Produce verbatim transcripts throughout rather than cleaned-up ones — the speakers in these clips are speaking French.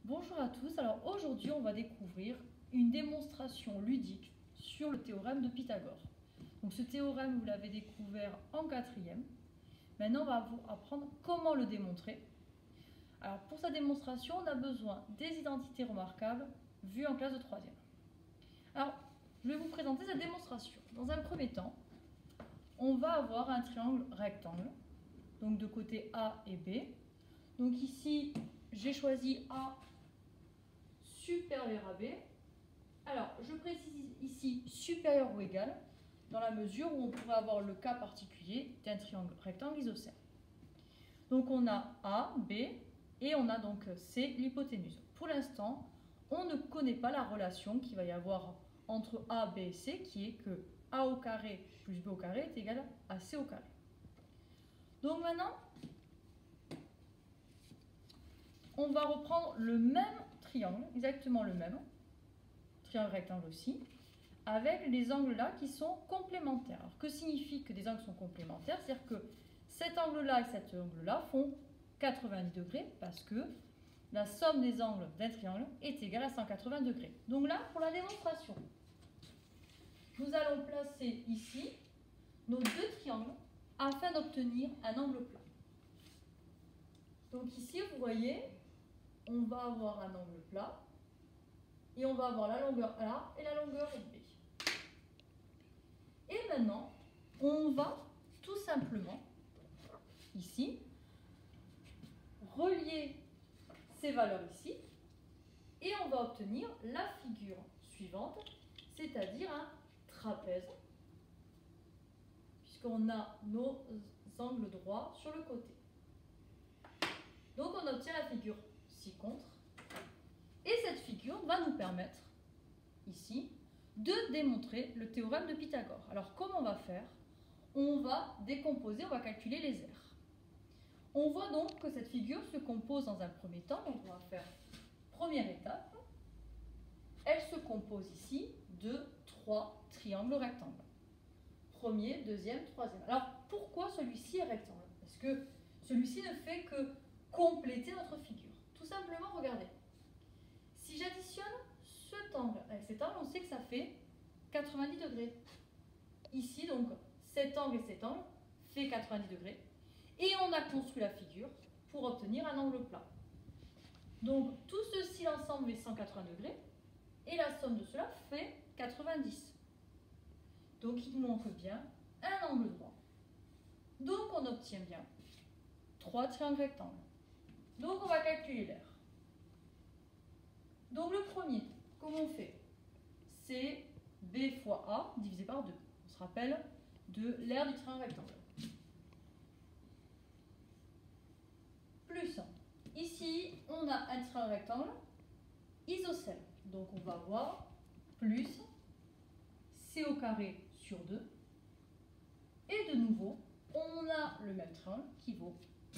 Bonjour à tous, alors aujourd'hui on va découvrir une démonstration ludique sur le théorème de Pythagore. Donc ce théorème vous l'avez découvert en quatrième. Maintenant on va vous apprendre comment le démontrer. Alors pour sa démonstration on a besoin des identités remarquables vues en classe de troisième. Alors je vais vous présenter cette démonstration. Dans un premier temps, on va avoir un triangle rectangle, donc de côté A et B. Donc ici j'ai choisi A supérieur à B. Alors, je précise ici supérieur ou égal, dans la mesure où on pourrait avoir le cas particulier d'un triangle rectangle isocèle. Donc, on a A, B, et on a donc C, l'hypoténuse. Pour l'instant, on ne connaît pas la relation qu'il va y avoir entre A, B et C, qui est que A au carré plus B au carré est égal à C au carré. Donc maintenant, on va reprendre le même triangle, exactement le même, triangle rectangle aussi, avec les angles là qui sont complémentaires. Alors que signifie que des angles sont complémentaires? C'est-à-dire que cet angle-là et cet angle-là font quatre-vingt-dix degrés parce que la somme des angles d'un triangle est égale à cent quatre-vingts degrés. Donc là, pour la démonstration, nous allons placer ici nos deux triangles afin d'obtenir un angle plat. Donc ici, vous voyez, on va avoir un angle plat et on va avoir la longueur A et la longueur B. Et maintenant, on va tout simplement, ici, relier ces valeurs ici et on va obtenir la figure suivante, c'est-à-dire un trapèze, puisqu'on a nos angles droits sur le côté. Donc on obtient la figure ci-contre. Et cette figure va nous permettre, ici, de démontrer le théorème de Pythagore. Alors, comment on va faire? On va décomposer, on va calculer les aires. On voit donc que cette figure se compose dans un premier temps, donc on va faire première étape. Elle se compose ici de trois triangles rectangles. Premier, deuxième, troisième. Alors, pourquoi celui-ci est rectangle? Parce que celui-ci ne fait que compléter notre figure. Tout simplement, regardez. Si j'additionne cet angle avec cet angle, on sait que ça fait quatre-vingt-dix degrés. Ici, donc, cet angle et cet angle fait quatre-vingt-dix degrés. Et on a construit la figure pour obtenir un angle plat. Donc, tout ceci ensemble fait cent quatre-vingts degrés. Et la somme de cela fait quatre-vingt-dix. Donc, il nous manque bien un angle droit. Donc, on obtient bien trois triangles rectangles. Donc, on va calculer l'aire. Donc le premier, comment on fait? C'est B fois A divisé par deux. On se rappelle de l'aire du triangle rectangle. Plus, ici, on a un triangle rectangle isocèle. Donc on va avoir plus C au carré sur deux. Et de nouveau, on a le même triangle qui vaut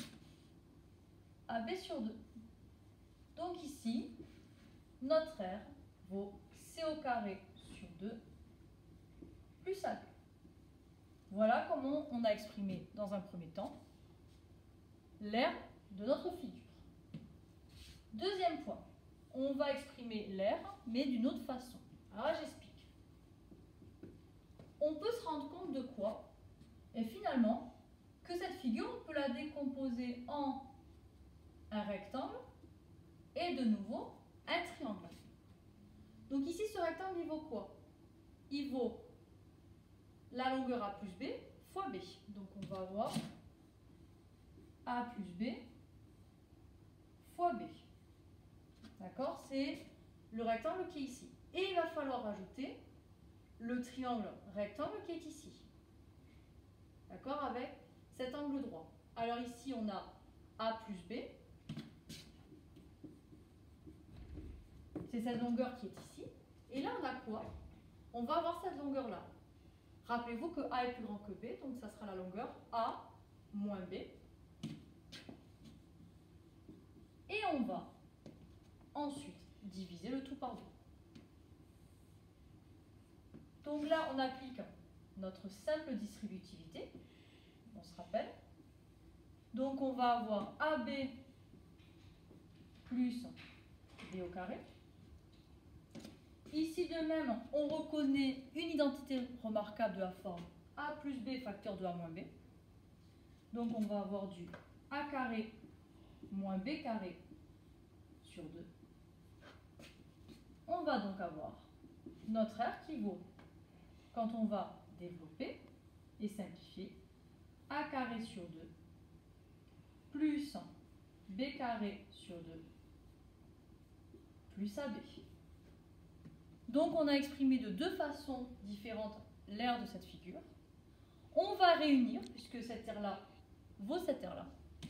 A B sur deux. Donc ici, notre aire vaut C au carré sur deux plus A B. Voilà comment on a exprimé dans un premier temps l'aire de notre figure. Deuxième point, on va exprimer l'aire, mais d'une autre façon. Alors là, j'explique. On peut se rendre compte de quoi? Et finalement, que cette figure, on peut la décomposer en un rectangle et de nouveau un triangle. Donc ici, ce rectangle, il vaut quoi? Il vaut la longueur A plus B fois B. Donc on va avoir A plus B fois B. D'accord? C'est le rectangle qui est ici. Et il va falloir rajouter le triangle rectangle qui est ici. D'accord? Avec cet angle droit. Alors ici, on a A plus B. C'est cette longueur qui est ici. Et là, on a quoi? On va avoir cette longueur-là. Rappelez-vous que A est plus grand que B, donc ça sera la longueur A moins B. Et on va ensuite diviser le tout par deux. Donc là, on applique notre simple distributivité. On se rappelle. Donc on va avoir A B plus B au carré. Ici de même, on reconnaît une identité remarquable de la forme A plus B facteur de A moins B. Donc on va avoir du A carré moins B carré sur deux. On va donc avoir notre R qui vaut, quand on va développer et simplifier, A carré sur deux plus B carré sur deux plus A B. Donc on a exprimé de deux façons différentes l'aire de cette figure. On va réunir, puisque cette aire-là vaut cette aire-là.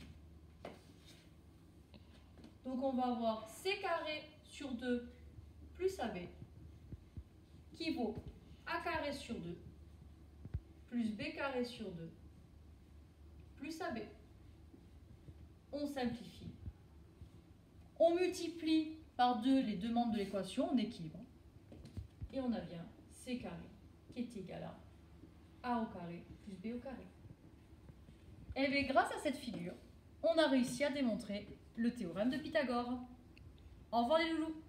Donc on va avoir C carré sur deux plus A B qui vaut A carré sur deux plus B carré sur deux plus A B. On simplifie. On multiplie par deux les deux membres de l'équation, on équilibre. Et on a bien C carré qui est égal à A au carré plus B au carré. Et bien grâce à cette figure, on a réussi à démontrer le théorème de Pythagore. Au revoir les loulous!